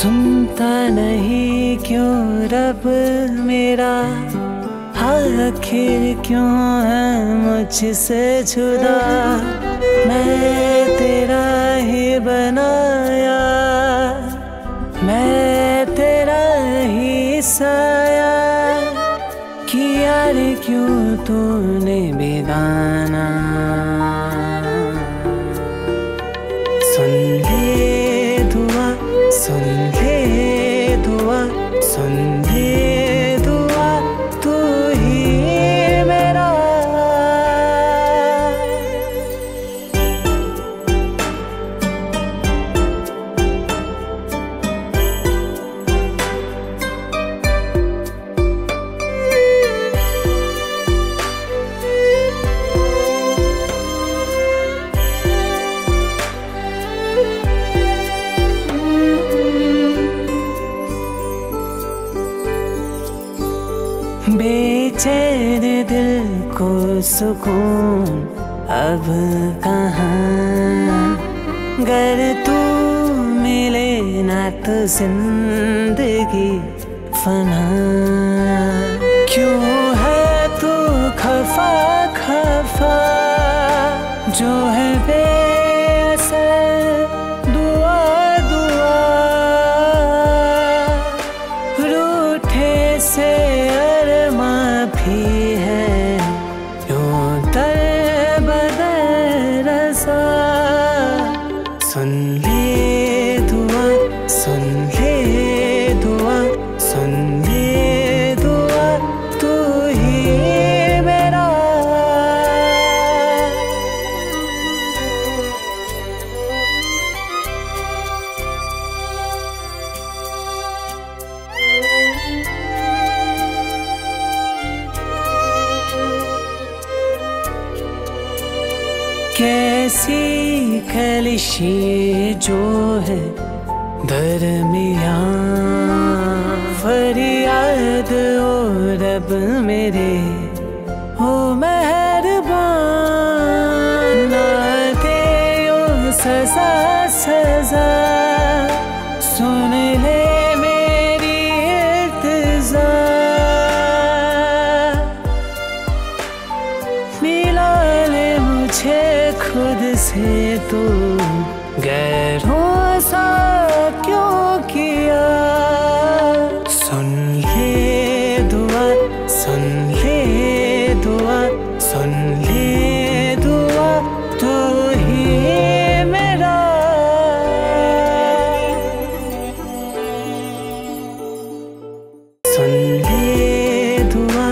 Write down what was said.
सुनता नहीं क्यों रब मेरा, आखिर क्यों है मुझसे जुदा। मैं तेरा ही बनाया, मैं तेरा ही साया, किया रे क्यों तूने बेगाना। सुन ले दुआ, सुन ले दुआ, सुन ले दुआ, तू ही मेरा। बेचैन दिल को सुकून अब कहाँ, गर तू मिले ना तो जिंदगी फना। क्यों है तू खफा खफा, जो है बेअसर दुआ दुआ, रूठे से भी है यूं दर बदर रज़ा। सुन ले दुआ, सुन ले दुआ, सुन ले दुआ, तू ही मेरा। कैसी कलिशी जो है दरमियाँ, फरियाद ओ रब मेरे हो मेहरबान। ना दे ओ सजा सजा, सुन ले मेरी इल्तिजा। मिला ले मुझे खुद से तू, गैरों सा क्यों किया। सुन ले दुआ, सुन ले दुआ, सुन ले दुआ, तू ही मेरा। सुन ले दुआ,